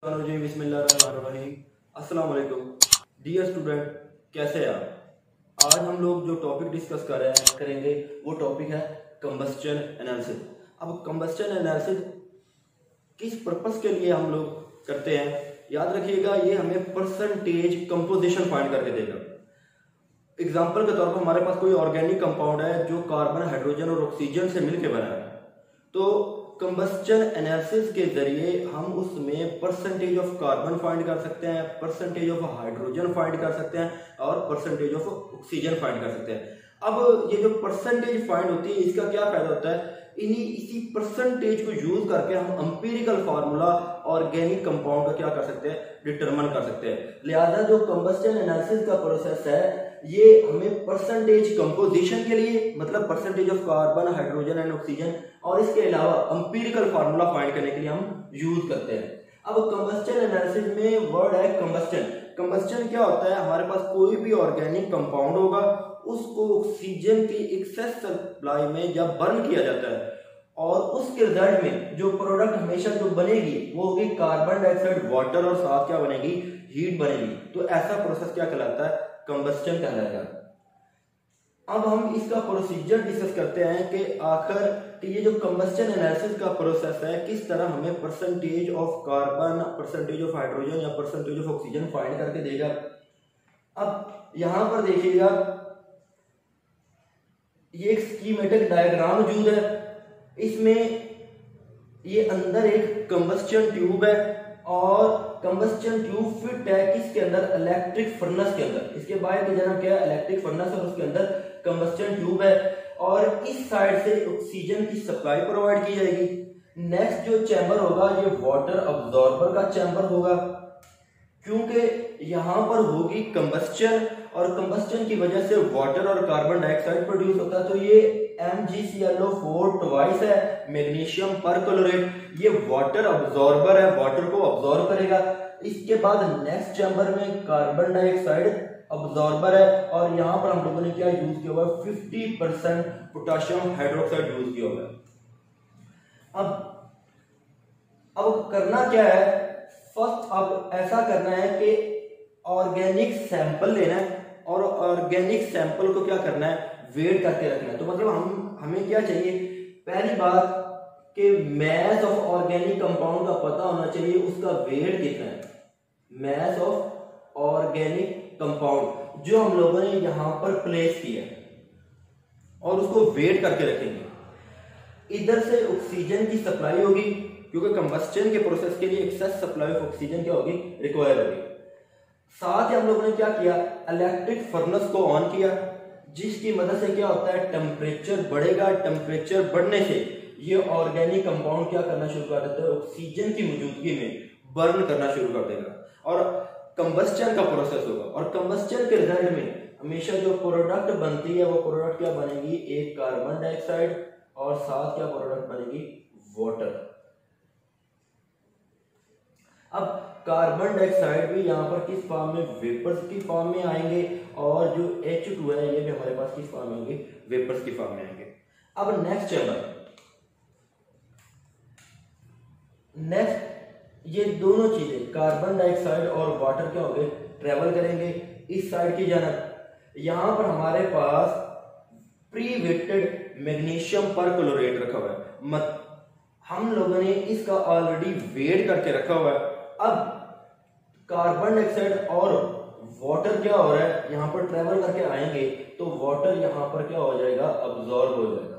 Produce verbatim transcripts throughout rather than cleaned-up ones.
जी बिस्मिल्लाहिर्रहमानिर्रहीम। अस्सलाम वालेकुम डियर स्टूडेंट, कैसे हैं आप। आज हम लोग जो टॉपिक डिस्कस कर रहे हैं करेंगे वो टॉपिक है कंबस्चन एनालिसिस। अब कंबस्चन एनालिसिस किस पर्पस के लिए हम लोग करते हैं, याद रखिएगा, ये हमें परसेंटेज कंपोजिशन फाइंड करके देगा। एग्जाम्पल के तौर पर हमारे पास कोई ऑर्गेनिक कंपाउंड है जो कार्बन, हाइड्रोजन और ऑक्सीजन से मिलकर बना है, तो कंबस्चन एनालिसिस के जरिए हम उसमें परसेंटेज ऑफ कार्बन फाइंड कर सकते हैं, परसेंटेज ऑफ हाइड्रोजन फाइंड कर सकते हैं और परसेंटेज ऑफ ऑक्सीजन फाइंड कर सकते हैं। अब ये जो परसेंटेज फाइंड होती है इसका क्या फायदा होता है, इन्हीं इसी परसेंटेज को यूज करके हम एम्पिरिकल फार्मूला ऑर्गेनिक कंपाउंड का क्या कर सकते हैं, डिटरमिन कर सकते हैं। लिहाजा जो कंबस्चन एनालिसिस का प्रोसेस है ये हमें परसेंटेज कंपोजिशन के लिए, मतलब percentage of carbon, hydrogen and oxygen, और इसके अलावा एम्पिरिकल फार्मूला फाइंड करने के लिए हम यूज करते हैं। अब कंबस्चन एनालिसिस में वर्ड है कंबस्चन। कंबस्चन क्या होता है, हमारे पास कोई भी ऑर्गेनिक कंपाउंड होगा, उसको ऑक्सीजन की एक्सेस सप्लाई में जब बर्न किया जाता है और उसके रिजल्ट में जो प्रोडक्ट हमेशा जो बनेगी वो होगी कार्बन डाइऑक्साइड, वाटर, और साथ क्या बनेगी, हीट बनेगी। तो ऐसा प्रोसेस क्या कहलाता है, कंबस्चन कहलाएगा। अब हम इसका प्रोसीजर डिस्कस करते हैं कि आखिर ये जो कंबस्चन एनालिसिस का प्रोसेस है किस तरह हमें percentage of carbon, percentage of hydrogen या परसेंटेज ऑफ ऑक्सीजन फाइंड करके देगा। अब यहां पर देखिएगा ये एक स्कीमेटिक डायग्राम मौजूद है, इसमें ये अंदर एक कंबस्चन ट्यूब है और कंबस्चन ट्यूब फिट है किसके अंदर, इलेक्ट्रिक फर्नेस के अंदर। इसके बाद की जगह क्या है, इलेक्ट्रिक फर्नेस, और उसके अंदर कंबस्चन ट्यूब है और इस साइड से ऑक्सीजन की सप्लाई प्रोवाइड की जाएगी। नेक्स्ट जो चैम्बर होगा ये वाटर अब्जॉर्बर का चैम्बर होगा, क्योंकि यहां पर होगी कंबस्चन और कंबस्चन की वजह से वाटर और कार्बन डाइऑक्साइड प्रोड्यूस होता है। तो ये M G C L O four twice है, मैग्नीशियम परक्लोरेट, ये वाटर अब्जॉर्बर है, वाटर को अब्जॉर्ब करेगा। इसके बाद नेक्स्ट चैम्बर में कार्बन डाइऑक्साइड अब्जॉर्बर है और यहां पर हम लोगों ने क्या यूज किया हुआ है, fifty percent potassium hydroxide use किया हुआ है। अब अब करना क्या है, फर्स्ट अब ऐसा करना है कि ऑर्गेनिक सैंपल लेना है और ऑर्गेनिक सैंपल को क्या करना है, वेट करके रखना है। तो मतलब हम हमें क्या चाहिए, पहली बात कि मैस ऑफ ऑर्गेनिक कंपाउंड का पता होना चाहिए, उसका वेट कितना है, मैस ऑफ ऑर्गेनिक कंपाउंड जो हम लोगों ने यहां पर प्लेस किया और उसको वेट करके रखेंगे। इधर से ऑक्सीजन की सप्लाई होगी क्योंकि कंबस्चन के प्रोसेस के लिए एक्सेस सप्लाई ऑफ ऑक्सीजन क्या होगी, रिक्वायर होगी। साथ ही हम लोगों ने क्या किया, इलेक्ट्रिक फर्नेस को ऑन किया, जिसकी मदद से क्या होता है, टेम्परेचर बढ़ेगा। टेम्परेचर बढ़ने से ये ऑर्गेनिक कंपाउंड क्या करना शुरू कर देता है, ऑक्सीजन की मौजूदगी में बर्न करना शुरू कर देगा और कंबस्चन का प्रोसेस होगा। और कंबस्चन के रिजल्ट में हमेशा जो प्रोडक्ट बनती है वो प्रोडक्ट क्या बनेगी, एक कार्बन डाइऑक्साइड और साथ क्या प्रोडक्ट बनेगी, वाटर। अब कार्बन डाइऑक्साइड भी यहाँ पर किस फॉर्म में, वेपर्स की फॉर्म में आएंगे और जो एच टू है ये भी हमारे पास किस फॉर्म में होंगे, वेपर्स की फॉर्म में आएंगे। अब नेक्स्ट चैम्बर, नेक्स्ट ये दोनों चीजें कार्बन डाइऑक्साइड और वाटर क्या होंगे, ट्रेवल करेंगे इस साइड की जानब। यहां पर हमारे पास प्री वेटेड मैग्नीशियम परक्लोरेट रखा हुआ है, मत हम लोगों ने इसका ऑलरेडी वेट करके रखा हुआ है। अब कार्बन डाइऑक्साइड और वाटर क्या हो रहा है, यहां पर ट्रेवल करके आएंगे तो वाटर यहां पर क्या हो जाएगा, अब्जॉर्ब हो जाएगा।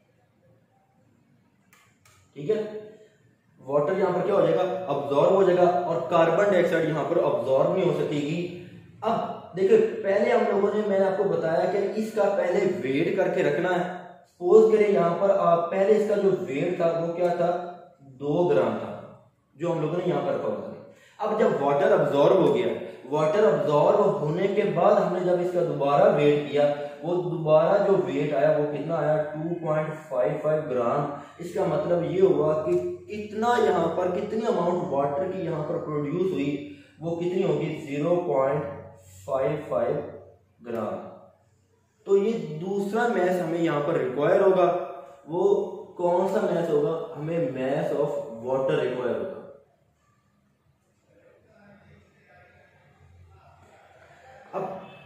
ठीक है, वाटर यहां पर क्या हो जाएगा, अब्जॉर्ब हो जाएगा और कार्बन डाइऑक्साइड यहां पर अब्जॉर्ब नहीं हो सकेगी। अब देखिए पहले हम लोगों ने, मैंने आपको बताया कि इसका पहले वेट करके रखना है। सपोज करें यहां पर आप पहले इसका जो वेट था वो क्या था, दो ग्राम था, जो हम लोगों ने यहां पर रखा हुआ था। अब जब वाटर अब्जॉर्ब हो गया, वाटर अब्जॉर्ब होने के बाद हमने जब इसका दोबारा वेट किया, वो दोबारा जो वेट आया वो कितना आया, two point five five gram. इसका मतलब ये हुआ कि इतना यहाँ पर कितनी अमाउंट वाटर की यहाँ पर प्रोड्यूस हुई, वो कितनी होगी, zero point five five gram. तो ये दूसरा मैस हमें यहाँ पर रिक्वायर होगा, वो कौन सा मैस होगा, हमें मैस ऑफ वाटर रिक्वायर होगा।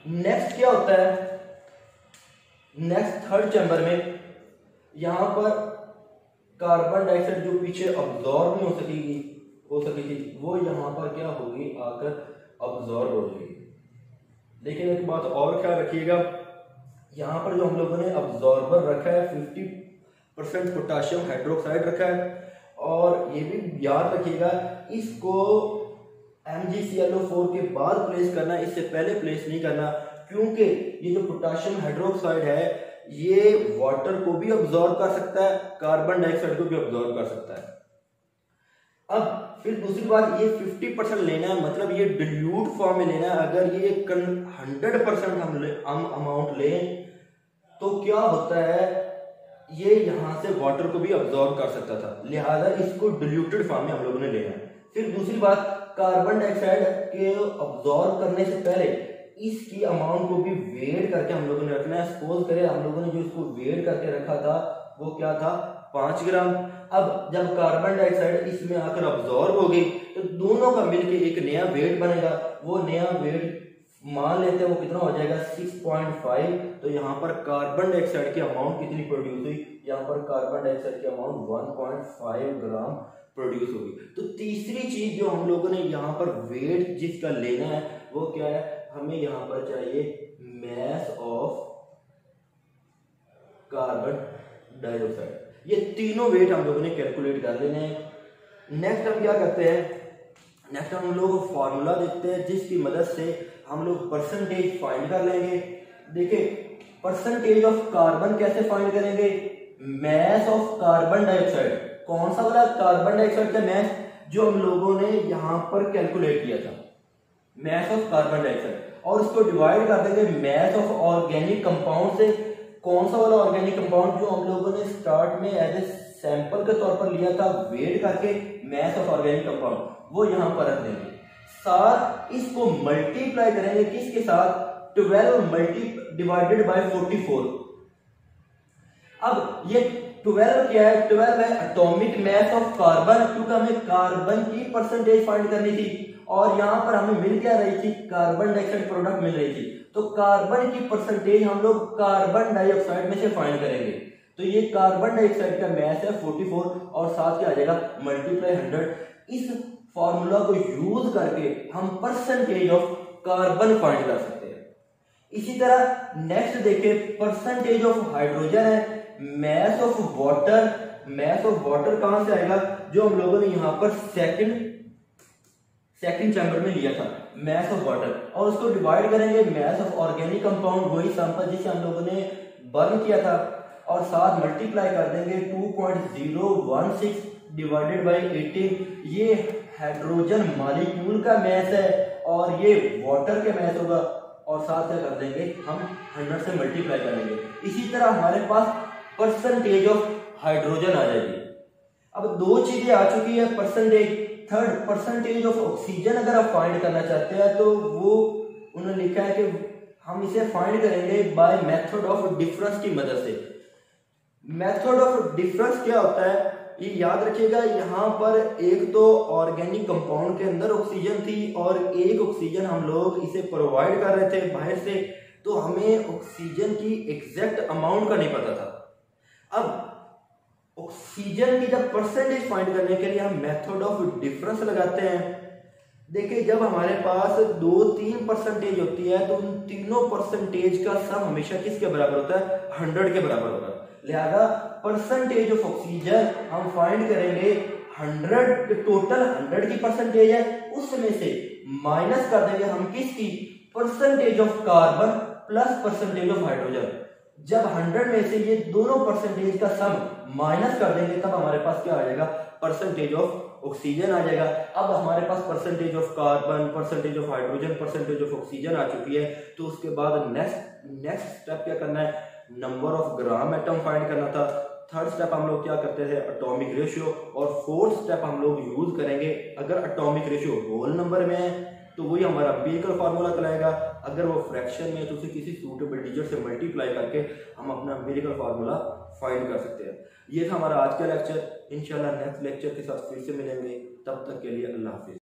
नेक्स्ट क्या होता है, नेक्स्ट थर्ड चैम्बर में यहां पर कार्बन डाइऑक्साइड जो पीछे अब्जॉर्ब नहीं हो सकेगी हो सकी थी वो यहां पर क्या होगी, आकर अब्जॉर्ब हो जाएगी। लेकिन एक बात और ख्याल रखिएगा, यहाँ पर जो हम लोगों ने अब्जॉर्बर रखा है फिफ्टी परसेंट पोटाशियम हाइड्रोक्साइड रखा है, और ये भी याद रखिएगा इसको M G C L O four के बाद प्लेस करना, इससे पहले प्लेस नहीं करना, क्योंकि ये जो पोटाशियम हाइड्रोक्साइड है ये वाटर को भी अब्जॉर्ब कर सकता है, कार्बन डाइऑक्साइड को भी अब्जॉर्ब कर सकता है। अब फिर दूसरी बात, ये फिफ्टी परसेंट लेना है, मतलब ये डिल्यूट फॉर्म में लेना है। अगर ये हंड्रेड परसेंट हम ले, हम अमाउंट लें तो क्या होता है, ये यहां से वाटर को भी अब्जॉर्ब कर सकता था, लिहाजा इसको डिल्यूटेड फॉर्म में हम लोगों ने लेना है। फिर दूसरी बात, कार्बन डाइऑक्साइड के अब्जॉर्ब करने से पहले इसकी अमाउंट को भी वेट करके हम लोगों ने रखना है। सपोज करें हम लोगों ने जो इसको वेट करके रखा था वो क्या था, पांच ग्राम। अब जब कार्बन डाइऑक्साइड इसमें आकर अब्जॉर्ब हो गई तो दोनों का मिलकर एक नया वेट बनेगा, वो नया वेट मान लेते हैं वो कितना हो जाएगा, सिक्स पॉइंट फाइव। तो यहाँ पर कार्बन डाइऑक्साइड की अमाउंट कितनी प्रोड्यूस हुई, यहाँ पर कार्बन डाइऑक्साइड की amount one point five gram produce होगी। तो तीसरी चीज जो हम लोगों ने यहाँ पर वेट जिसका लेना है वो क्या है, हमें यहाँ पर चाहिए मास ऑफ कार्बन डाइऑक्साइड। ये तीनों वेट हम लोगों ने कैलकुलेट कर लेने हैं। नेक्स्ट हम क्या करते हैं, नेक्स्ट हम लोग फॉर्मूला देखते हैं जिसकी मदद से हम लोग परसेंटेज फाइंड कर लेंगे। देखिए परसेंटेज ऑफ कार्बन कैसे फाइंड करेंगे, मास ऑफ कार्बन डाइऑक्साइड, कौन सा वाला कार्बन डाइऑक्साइड का मास जो हम लोगों ने यहां पर कैलकुलेट किया था, मास ऑफ कार्बन डाइऑक्साइड, और उसको डिवाइड कर देंगे मास ऑफ ऑर्गेनिक कंपाउंड से। कौन सा वाला ऑर्गेनिक कंपाउंड जो हम लोगों ने स्टार्ट में एज ए सैंपल के तौर पर लिया था वेट करके, मास ऑफ ऑर्गेनिक कंपाउंड, वो यहां पर रख देंगे। साथ इसको मल्टीप्लाई करेंगे किसके साथ, twelve multi divided by forty four. अब ये ट्वेल्व क्या है, ट्वेल्व है एटॉमिक मास ऑफ कार्बन, क्योंकि हमें कार्बन की परसेंटेज फाइंड करनी थी और यहां पर हमें मिल क्या रही थी, कार्बन डाइऑक्साइड प्रोडक्ट मिल रही थी। तो कार्बन की परसेंटेज हम लोग कार्बन डाइऑक्साइड में से फाइंड करेंगे। तो ये कार्बन डाइऑक्साइड का मास है फोर्टी फोर और साथ क्या आ जाएगा मल्टीप्लाई हंड्रेड। इस फॉर्मूला को यूज करके हम परसेंटेज ऑफ कार्बन फाइंड कर सकते हैं। इसी तरह नेक्स्ट देखें, परसेंटेज ऑफ हाइड्रोजन है, mass of water, mass of water कहां से आएगा, जो हम लोगों ने यहां पर सेकंड सेकंड चैम्बर में लिया था, मास ऑफ वाटर, और उसको डिवाइड करेंगे मास ऑफ ऑर्गेनिक कंपाउंड, वही सैंपल जिसे हम लोगों ने बर्न किया था, और साथ मल्टीप्लाई कर देंगे two point zero one six divided by eighteen. ये हाइड्रोजन मॉलिक्यूल का मास है और ये वाटर के मास होगा, और साथ क्या कर देंगे हम हंड्रेड से मल्टीप्लाई करेंगे। इसी तरह हमारे पास परसेंटेज ऑफ हाइड्रोजन आ जाएगी। अब दो चीजें आ चुकी है, percentage. Third, percentage of oxygen अगर आप फाइंड करना चाहते हैं तो वो उन्होंने लिखा है कि हम इसे फाइंड करेंगे बाय मेथड ऑफ डिफरेंस की मदद से। मेथड ऑफ डिफरेंस क्या होता है, ये याद रखिएगा, यहाँ पर एक तो ऑर्गेनिक कंपाउंड के अंदर ऑक्सीजन थी और एक ऑक्सीजन हम लोग इसे प्रोवाइड कर रहे थे बाहर से, तो हमें ऑक्सीजन की एग्जैक्ट अमाउंट का नहीं पता था। अब ऑक्सीजन की जब परसेंटेज फाइंड करने के लिए हम मेथड ऑफ डिफरेंस लगाते हैं। देखिए जब हमारे पास दो तीन परसेंटेज होती है तो उन तीनों परसेंटेज का सम हमेशा किसके बराबर होता है, हंड्रेड के बराबर होता है। लिहाजा परसेंटेज ऑफ ऑक्सीजन हम फाइंड करेंगे हंड्रेड, टोटल हंड्रेड की परसेंटेज है, उसमें से माइनस कर देंगे हम किसकी, percentage of carbon plus percentage of hydrogen. जब हंड्रेड में से ये दोनों परसेंटेज का सम माइनस कर देंगे तब हमारे पास क्या आ जाएगा, परसेंटेज ऑफ ऑक्सीजन आ जाएगा। अब हमारे पास percentage of carbon, percentage of hydrogen, percentage of oxygen आ चुकी है। तो उसके बाद नेक्स्ट नेक्स्ट स्टेप क्या करना है, number of gram atom find करना था। थर्ड स्टेप हम लोग क्या करते थे, एटॉमिक रेशियो, और फोर्थ स्टेप हम लोग यूज करेंगे अगर एटॉमिक रेशियो होल नंबर में है तो वही हमारा एम्पिरिकल फार्मूला कहलाएगा, अगर वो फ्रैक्शन में है तो उसे किसी सूटेबल डिजिट से मल्टीप्लाई करके हम अपना एम्पिरिकल फार्मूला फाइंड कर सकते हैं। ये था हमारा आज का लेक्चर। इंशाल्लाह नेक्स्ट लेक्चर के साथ फिर से मिलेंगे, तब तक के लिए अल्लाह हाफिज।